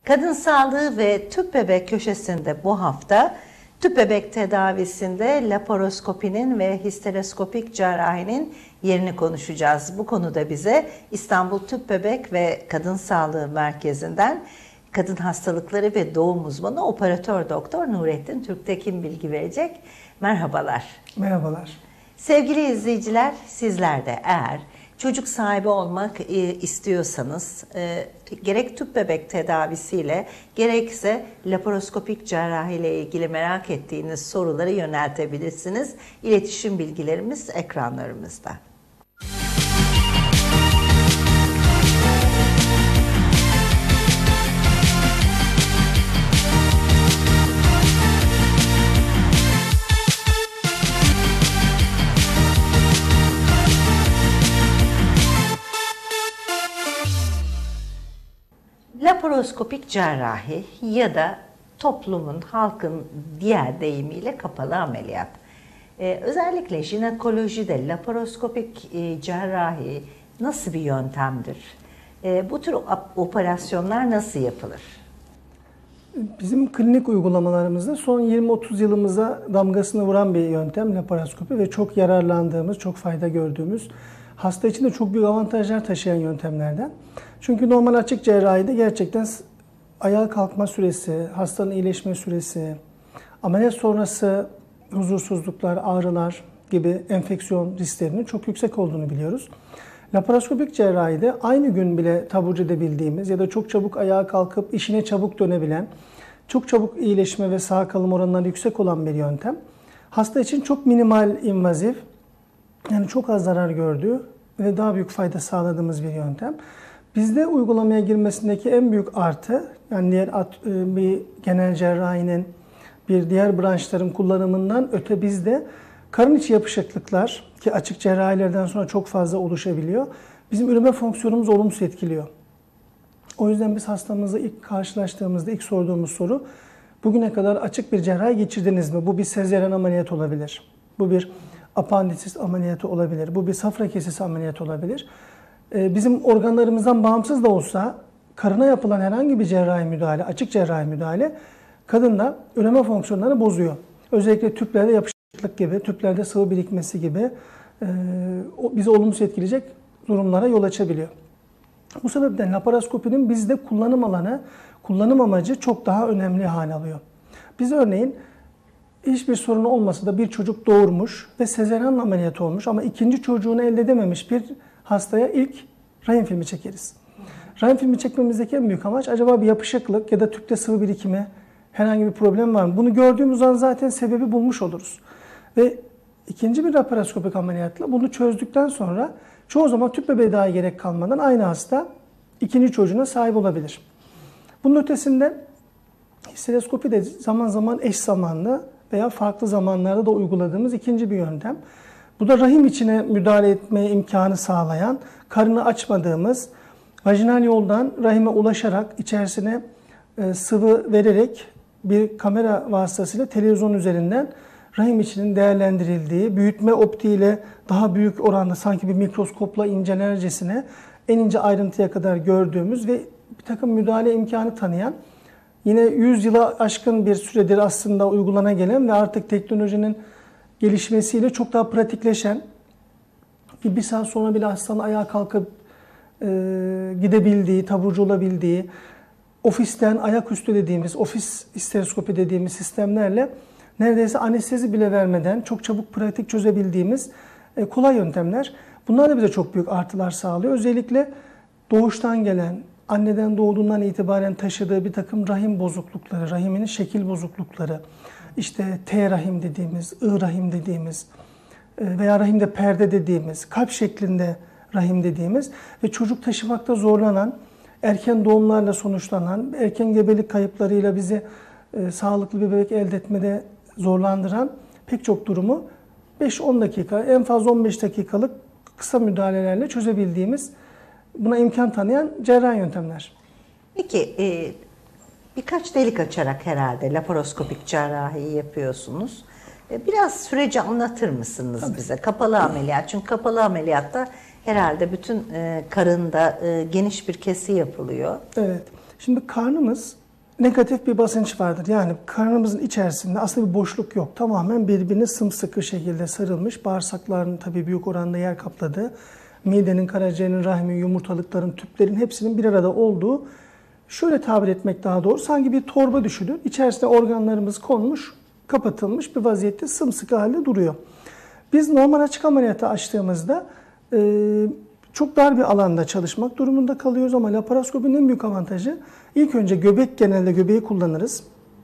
Kadın sağlığı ve tüp bebek köşesinde bu hafta tüp bebek tedavisinde laparoskopinin ve histeroskopik cerrahinin yerini konuşacağız. Bu konuda bize İstanbul Tüp Bebek ve Kadın Sağlığı Merkezi'nden kadın hastalıkları ve doğum uzmanı operatör doktor Nurettin Türktekin bilgi verecek. Merhabalar. Merhabalar. Sevgili izleyiciler, sizler de eğer çocuk sahibi olmak istiyorsanız gerek tüp bebek tedavisiyle gerekse laparoskopik cerrahi ile ilgili merak ettiğiniz soruları yöneltebilirsiniz. İletişim bilgilerimiz ekranlarımızda. Laparoskopik cerrahi ya da toplumun, halkın diğer deyimiyle kapalı ameliyat. Özellikle jinekolojide laparoskopik cerrahi nasıl bir yöntemdir? Bu tür operasyonlar nasıl yapılır? Bizim klinik uygulamalarımızda son 20-30 yılımıza damgasını vuran bir yöntem laparoskopi ve çok yararlandığımız, çok fayda gördüğümüz, hasta için de çok büyük avantajlar taşıyan yöntemlerden. Çünkü normal açık cerrahide gerçekten ayağa kalkma süresi, hastanın iyileşme süresi, ameliyat sonrası huzursuzluklar, ağrılar gibi enfeksiyon risklerinin çok yüksek olduğunu biliyoruz. Laparoskopik cerrahide aynı gün bile taburcu edebildiğimiz ya da çok çabuk ayağa kalkıp işine çabuk dönebilen, çok çabuk iyileşme ve sağ kalım oranları yüksek olan bir yöntem. Hasta için çok minimal invazif, yani çok az zarar gördüğü ve daha büyük fayda sağladığımız bir yöntem. Bizde uygulamaya girmesindeki en büyük artı, yani diğer bir genel cerrahinin, bir diğer branşların kullanımından öte bizde karın içi yapışıklıklar ki açık cerrahilerden sonra çok fazla oluşabiliyor. Bizim üreme fonksiyonumuzu olumsuz etkiliyor. O yüzden biz hastamızla ilk karşılaştığımızda ilk sorduğumuz soru, bugüne kadar açık bir cerrahi geçirdiniz mi? Bu bir sezaryen ameliyat olabilir. Bu bir apandisit ameliyatı olabilir. Bu bir safra kesesi ameliyatı olabilir. Bizim organlarımızdan bağımsız da olsa karına yapılan herhangi bir cerrahi müdahale, açık cerrahi müdahale kadında üreme fonksiyonlarını bozuyor. Özellikle tüplerde yapışıklık gibi, tüplerde sıvı birikmesi gibi bizi olumsuz etkileyecek durumlara yol açabiliyor. Bu sebepten laparoskopinin bizde kullanım alanı, kullanım amacı çok daha önemli hale alıyor. Biz örneğin hiçbir sorun olmasa da bir çocuk doğurmuş ve sezaryen ameliyatı olmuş ama ikinci çocuğunu elde edememiş bir hastaya ilk rahim filmi çekeriz. Rahim filmi çekmemizdeki en büyük amaç acaba bir yapışıklık ya da tüpte sıvı birikimi, herhangi bir problem var mı? Bunu gördüğümüz an zaten sebebi bulmuş oluruz. Ve ikinci bir laparoskopik ameliyatla bunu çözdükten sonra çoğu zaman tüp bebeğe daha gerek kalmadan aynı hasta ikinci çocuğuna sahip olabilir. Bunun ötesinde histeroskopi de zaman zaman eş zamanlı veya farklı zamanlarda da uyguladığımız ikinci bir yöntem. Bu da rahim içine müdahale etmeye imkanı sağlayan, karnını açmadığımız, vajinal yoldan rahime ulaşarak içerisine sıvı vererek bir kamera vasıtasıyla televizyon üzerinden rahim içinin değerlendirildiği, büyütme optiğiyle daha büyük oranda sanki bir mikroskopla incelercesine en ince ayrıntıya kadar gördüğümüz ve bir takım müdahale imkanı tanıyan, yine 100 yıla aşkın bir süredir aslında uygulana gelen ve artık teknolojinin gelişmesiyle çok daha pratikleşen, bir saat sonra bile hastanın ayağa kalkıp gidebildiği, taburcu olabildiği, ofisten ayaküstü dediğimiz, ofis histeroskopi dediğimiz sistemlerle neredeyse anestezi bile vermeden çok çabuk pratik çözebildiğimiz kolay yöntemler. Bunlar da bize çok büyük artılar sağlıyor. Özellikle doğuştan gelen, anneden doğduğundan itibaren taşıdığı bir takım rahim bozuklukları, rahiminin şekil bozuklukları, işte T rahim dediğimiz, I rahim dediğimiz veya rahimde perde dediğimiz, kalp şeklinde rahim dediğimiz ve çocuk taşımakta zorlanan, erken doğumlarla sonuçlanan, erken gebelik kayıplarıyla bizi sağlıklı bir bebek elde etmede zorlandıran pek çok durumu 5-10 dakika, en fazla 15 dakikalık kısa müdahalelerle çözebildiğimiz, buna imkan tanıyan cerrahi yöntemler. Peki, birkaç delik açarak herhalde laparoskopik cerrahiyi yapıyorsunuz. Biraz süreci anlatır mısınız Tabii. bize? Kapalı ameliyat. Çünkü kapalı ameliyatta herhalde bütün karında geniş bir kesi yapılıyor. Evet. Şimdi karnımız negatif bir basınç vardır. Yani karnımızın içerisinde aslında bir boşluk yok. Tamamen birbirine sımsıkı şekilde sarılmış. Bağırsakların tabii büyük oranda yer kapladığı, midenin, karaciğerin, rahimin, yumurtalıkların, tüplerin hepsinin bir arada olduğu, şöyle tabir etmek daha doğru, sanki bir torba düşünün. İçerisine organlarımız konmuş, kapatılmış bir vaziyette sımsıkı halde duruyor. Biz normal açık ameliyatı açtığımızda çok dar bir alanda çalışmak durumunda kalıyoruz ama laparoskopinin en büyük avantajı, ilk önce göbek, genelde göbeği kullanırız.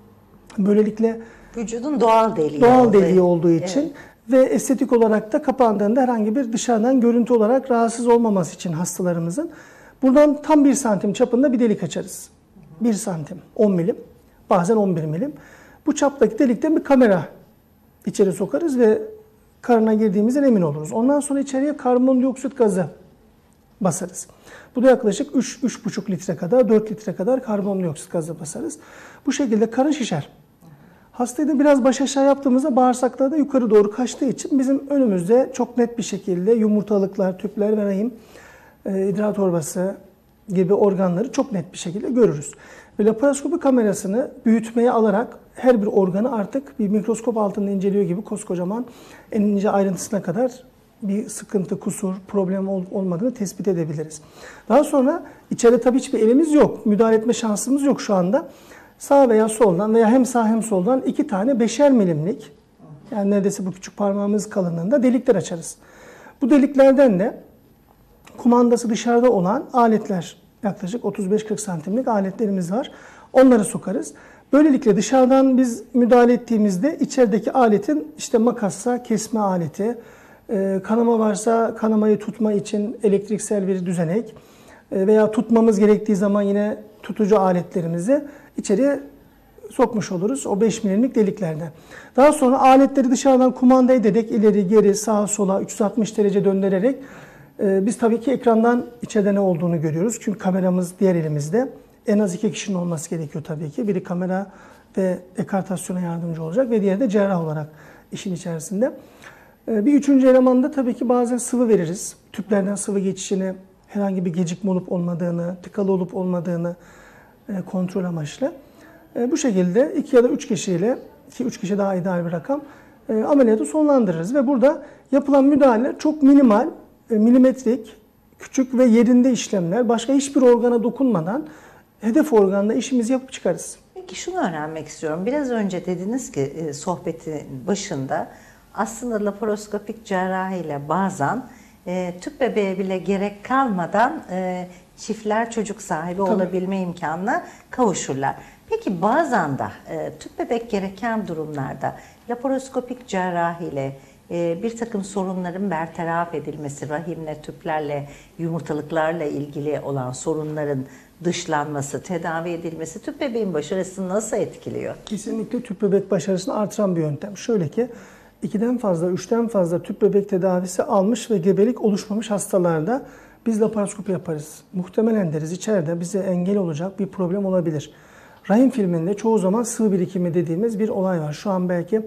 Böylelikle Vücudun doğal deliği. Doğal deliği olduğu için Evet. ve estetik olarak da kapandığında herhangi bir dışarıdan görüntü olarak rahatsız olmaması için hastalarımızın buradan tam 1 santim çapında bir delik açarız. 1 santim, 10 milim, bazen 11 milim. Bu çaptaki delikten bir kamera içeri sokarız ve karına girdiğimizden emin oluruz. Ondan sonra içeriye karbondioksit gazı basarız. Bu da yaklaşık 3,5 litre kadar, 4 litre kadar karbondioksit gazı basarız. Bu şekilde karın şişer. Hastayı da biraz baş aşağı yaptığımızda bağırsaklar da yukarı doğru kaçtığı için bizim önümüzde çok net bir şekilde yumurtalıklar, tüpler ve rahim, idrar torbası gibi organları çok net bir şekilde görürüz. Ve laparoskopi kamerasını büyütmeye alarak her bir organı artık bir mikroskop altında inceliyor gibi koskocaman en ince ayrıntısına kadar bir sıkıntı, kusur, problem olmadığını tespit edebiliriz. Daha sonra içeride tabii hiçbir elimiz yok. Müdahale etme şansımız yok şu anda. Sağ veya soldan veya hem sağ hem soldan 2 tane 5'er milimlik, yani neredeyse bu küçük parmağımız kalınlığında delikler açarız. Bu deliklerden de kumandası dışarıda olan aletler, yaklaşık 35-40 santimlik aletlerimiz var. Onları sokarız. Böylelikle dışarıdan biz müdahale ettiğimizde içerideki aletin işte makassa kesme aleti, kanama varsa kanamayı tutma için elektriksel bir düzenek veya tutmamız gerektiği zaman yine tutucu aletlerimizi içeriye sokmuş oluruz o 5 milimlik deliklerden. Daha sonra aletleri dışarıdan kumanda ederek ileri geri sağa sola 360 derece döndürerek biz tabii ki ekrandan içeride ne olduğunu görüyoruz. Çünkü kameramız diğer elimizde. En az 2 kişinin olması gerekiyor tabii ki. Biri kamera ve ekartasyona yardımcı olacak ve diğeri de cerrah olarak işin içerisinde. Bir üçüncü elemanda tabii ki bazen sıvı veririz. Tüplerden sıvı geçişini, herhangi bir gecikme olup olmadığını, tıkalı olup olmadığını kontrol amaçlı. Bu şekilde 2 ya da 3 kişiyle, ki 3 kişi daha ideal bir rakam, ameliyatı sonlandırırız. Ve burada yapılan müdahaleler çok minimal, milimetrik, küçük ve yerinde işlemler. Başka hiçbir organa dokunmadan hedef organda işimizi yapıp çıkarız. Peki şunu öğrenmek istiyorum. Biraz önce dediniz ki sohbetin başında aslında laparoskopik cerrahiyle bazen tüp bebeğe bile gerek kalmadan çiftler çocuk sahibi olabilme imkanına kavuşurlar. Peki bazen de tüp bebek gereken durumlarda laparoskopik cerrahiyle bir takım sorunların bertaraf edilmesi, rahimle, tüplerle, yumurtalıklarla ilgili olan sorunların dışlanması, tedavi edilmesi tüp bebeğin başarısını nasıl etkiliyor? Kesinlikle tüp bebek başarısını artıran bir yöntem. Şöyle ki 2'den fazla, 3'ten fazla tüp bebek tedavisi almış ve gebelik oluşmamış hastalarda biz laparoskopi yaparız. Muhtemelen deriz içeride bize engel olacak bir problem olabilir. Rahim filminde çoğu zaman sıvı birikimi dediğimiz bir olay var. Şu an belki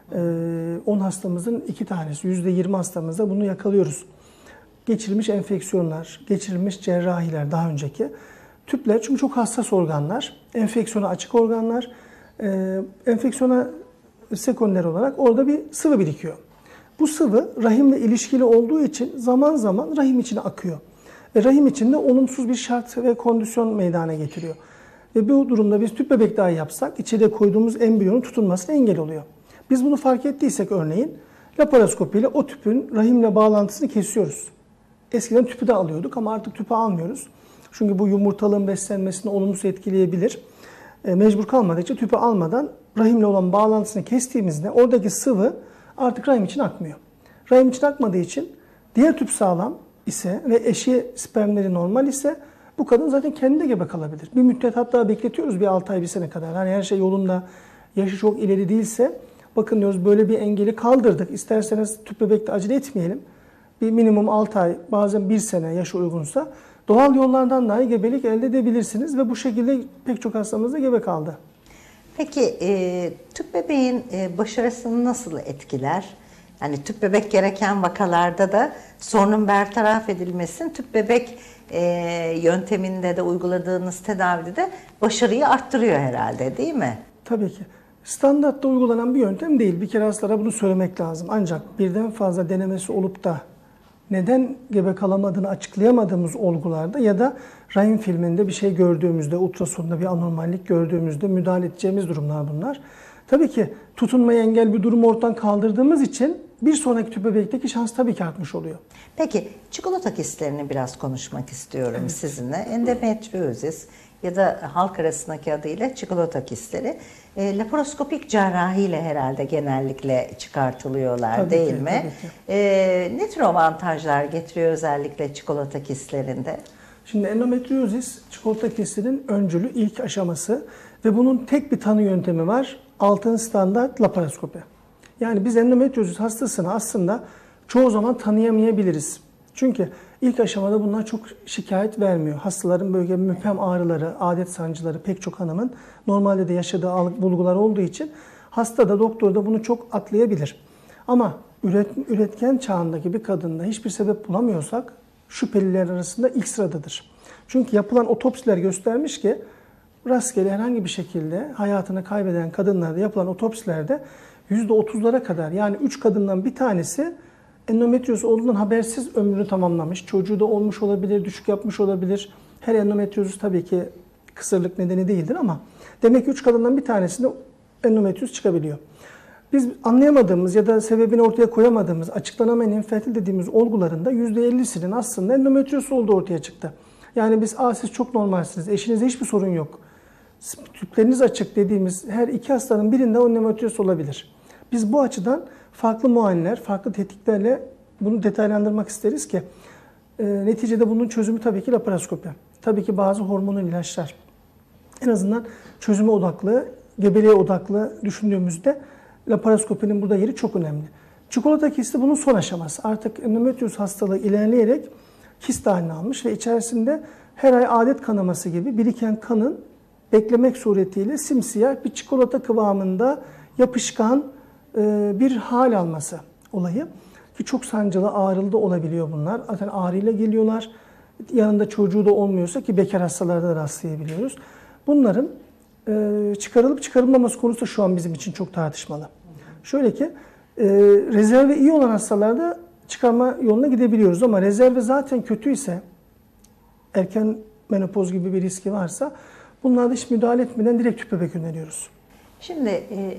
10 hastamızın 2 tanesi, %20 hastamızda bunu yakalıyoruz. Geçirilmiş enfeksiyonlar, geçirilmiş cerrahiler daha önceki. Tüpler çünkü çok hassas organlar, enfeksiyona açık organlar. Enfeksiyona sekonder olarak orada bir sıvı birikiyor. Bu sıvı rahimle ilişkili olduğu için zaman zaman rahim içine akıyor. Ve rahim içinde olumsuz bir şart ve kondisyon meydana getiriyor. Ve bu durumda biz tüp bebek dahi yapsak içeriye koyduğumuz embriyonun tutunmasına engel oluyor. Biz bunu fark ettiysek örneğin laparoskopiyle o tüpün rahimle bağlantısını kesiyoruz. Eskiden tüpü de alıyorduk ama artık tüpü almıyoruz. Çünkü bu yumurtalığın beslenmesini olumsuz etkileyebilir. Mecbur kalmadıkça tüpü almadan rahimle olan bağlantısını kestiğimizde oradaki sıvı artık rahim için akmıyor. Rahim için akmadığı için diğer tüp sağlam ise ve eşi spermleri normal ise bu kadın zaten kendi de gebe kalabilir. Bir müddet hatta bekletiyoruz bir 6 ay, 1 sene kadar. Hani her şey yolunda, yaşı çok ileri değilse bakın diyoruz böyle bir engeli kaldırdık. İsterseniz tüp bebekte acele etmeyelim. Bir minimum 6 ay, bazen 1 sene yaşı uygunsa doğal yollardan dahi gebelik elde edebilirsiniz ve bu şekilde pek çok hastamız da gebe kaldı. Peki tüp bebeğin başarısını nasıl etkiler? Yani tüp bebek gereken vakalarda da sorunun bertaraf edilmesin. Tüp bebek yönteminde de uyguladığınız tedavide de başarıyı arttırıyor herhalde, değil mi? Tabii ki. Standartta uygulanan bir yöntem değil. Bir kere hastalara bunu söylemek lazım. Ancak birden fazla denemesi olup da neden gebe kalamadığını açıklayamadığımız olgularda ya da rahim filminde bir şey gördüğümüzde, ultrasonda bir anormallik gördüğümüzde müdahale edeceğimiz durumlar bunlar. Tabii ki tutunmaya engel bir durumu ortadan kaldırdığımız için bir sonraki tüp bebekteki şans tabii ki artmış oluyor. Peki çikolata kistlerini biraz konuşmak istiyorum sizinle. Endometriozis ya da halk arasındaki adıyla çikolata kistleri laparoskopik cerrahiyle herhalde genellikle çıkartılıyorlar, Tabii değil ki, mi? tabii ki. Ne tür avantajlar getiriyor özellikle çikolata kistlerinde? Şimdi endometriozis çikolata kistinin öncülü ilk aşaması ve bunun tek bir tanı yöntemi var. Altın standart laparoskopi. Yani biz endometriozis hastasını aslında çoğu zaman tanıyamayabiliriz. Çünkü ilk aşamada bunlar çok şikayet vermiyor. Hastaların böyle müphem ağrıları, adet sancıları pek çok hanımın normalde de yaşadığı bulgular olduğu için hasta da doktor da bunu çok atlayabilir. Ama üretken çağındaki bir kadında hiçbir sebep bulamıyorsak şüpheliler arasında ilk sıradadır. Çünkü yapılan otopsiler göstermiş ki rastgele herhangi bir şekilde hayatını kaybeden kadınlarda yapılan otopsilerde %30'lara kadar, yani 3 kadından bir tanesi endometrioz olduğundan habersiz ömrünü tamamlamış. Çocuğu da olmuş olabilir, düşük yapmış olabilir. Her endometrioz tabii ki kısırlık nedeni değildir ama demek ki 3 kadından bir tanesinde endometrioz çıkabiliyor. Biz anlayamadığımız ya da sebebini ortaya koyamadığımız, açıklanamayan infertil dediğimiz olgularında %50'sinin aslında endometrioz olduğu ortaya çıktı. Yani biz siz çok normalsiniz, eşinizde hiçbir sorun yok, tüpleriniz açık dediğimiz her iki hastanın birinde endometrioz olabilir. Biz bu açıdan farklı muayeneler, farklı tetkiklerle bunu detaylandırmak isteriz ki neticede bunun çözümü tabii ki laparoskopi. Tabii ki bazı hormonal ilaçlar. En azından çözüme odaklı, gebeliğe odaklı düşündüğümüzde laparoskopinin burada yeri çok önemli. Çikolata kisti bunun son aşaması. Artık endometrioz hastalığı ilerleyerek kist haline almış ve içerisinde her ay adet kanaması gibi biriken kanın beklemek suretiyle simsiyah bir çikolata kıvamında yapışkan bir hal alması olayı. Ki çok sancılı, ağrılı da olabiliyor bunlar. Zaten ağrıyla geliyorlar. Yanında çocuğu da olmuyorsa, ki bekar hastalarda da rastlayabiliyoruz. Bunların çıkarılıp çıkarılmaması konusu da şu an bizim için çok tartışmalı. Şöyle ki rezervi iyi olan hastalarda çıkarma yoluna gidebiliyoruz ama rezervi zaten kötüyse, erken menopoz gibi bir riski varsa bunlarda hiç müdahale etmeden direkt tüp bebek öneriyoruz. Şimdi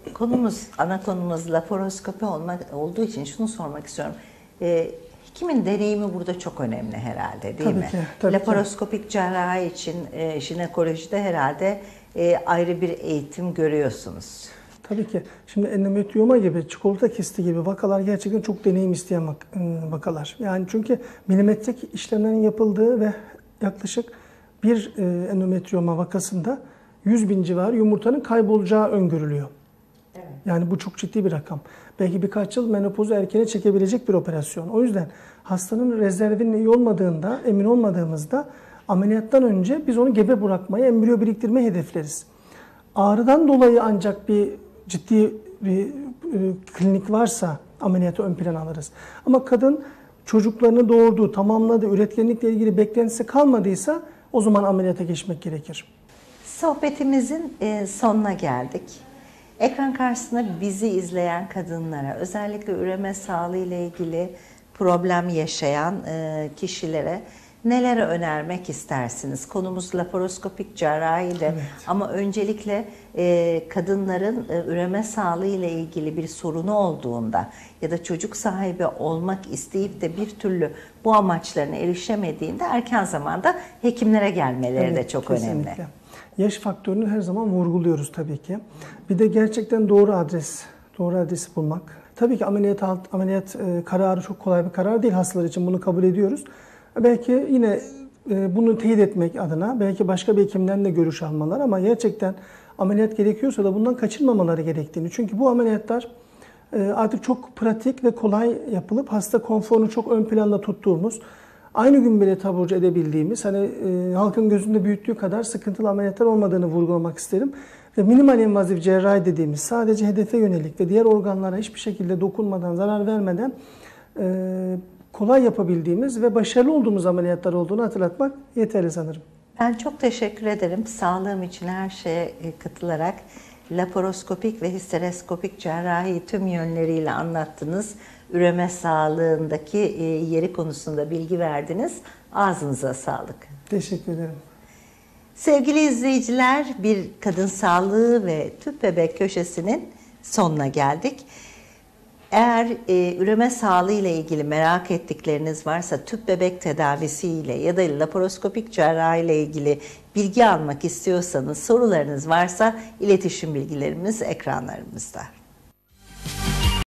ana konumuz laparoskopi olduğu için şunu sormak istiyorum. Hekimin deneyimi burada çok önemli herhalde, değil Tabii mi? ki, tabii Laparoskopik cerrahi için jinekolojide herhalde ayrı bir eğitim görüyorsunuz. Tabii ki. Şimdi endometriyoma gibi, çikolata kisti gibi vakalar gerçekten çok deneyim isteyen vakalar. Yani çünkü milimetrik işlemlerin yapıldığı ve yaklaşık bir endometriyoma vakasında 100.000 civarı yumurtanın kaybolacağı öngörülüyor. Evet. Yani bu çok ciddi bir rakam. Belki birkaç yıl menopozu erkene çekebilecek bir operasyon. O yüzden hastanın rezervinin iyi olmadığında, emin olmadığımızda ameliyattan önce biz onu gebe bırakmayı, embriyo biriktirmeyi hedefleriz. Ağrıdan dolayı ancak bir ciddi bir klinik varsa ameliyatı ön plana alırız. Ama kadın çocuklarını doğurdu, tamamladı, üretkenlikle ilgili beklentisi kalmadıysa o zaman ameliyata geçmek gerekir. Sohbetimizin sonuna geldik. Ekran karşısında bizi izleyen kadınlara, özellikle üreme sağlığı ile ilgili problem yaşayan kişilere neler önermek istersiniz? Konumuz laparoskopik cerrahi de, evet. Ama öncelikle kadınların üreme sağlığı ile ilgili bir sorunu olduğunda ya da çocuk sahibi olmak isteyip de bir türlü bu amaçlarına erişemediğinde erken zamanda hekimlere gelmeleri evet, de çok kesinlikle önemli. Yaş faktörünü her zaman vurguluyoruz tabii ki. Bir de gerçekten doğru adresi bulmak. Tabii ki ameliyat kararı çok kolay bir karar değil hastalar için, bunu kabul ediyoruz. Belki yine bunu teyit etmek adına belki başka bir hekimden de görüş almalar, ama gerçekten ameliyat gerekiyorsa da bundan kaçınmamaları gerektiğini. Çünkü bu ameliyatlar artık çok pratik ve kolay yapılıp hasta konforunu çok ön planda tuttuğumuz, aynı gün bile taburcu edebildiğimiz, halkın gözünde büyüttüğü kadar sıkıntılı ameliyatlar olmadığını vurgulamak isterim. Ve minimal invazif cerrahi dediğimiz, sadece hedefe yönelik ve diğer organlara hiçbir şekilde dokunmadan, zarar vermeden kolay yapabildiğimiz ve başarılı olduğumuz ameliyatlar olduğunu hatırlatmak yeterli sanırım. Ben çok teşekkür ederim. Sağlığım için her şeye katılarak laparoskopik ve histereskopik cerrahi tüm yönleriyle anlattınız. Üreme sağlığındaki yeri konusunda bilgi verdiniz. Ağzınıza sağlık. Teşekkür ederim. Sevgili izleyiciler, bir kadın sağlığı ve tüp bebek köşesinin sonuna geldik. Eğer üreme sağlığı ile ilgili merak ettikleriniz varsa, tüp bebek tedavisi ile ya da laparoskopik cerrahi ile ilgili bilgi almak istiyorsanız, sorularınız varsa iletişim bilgilerimiz ekranlarımızda.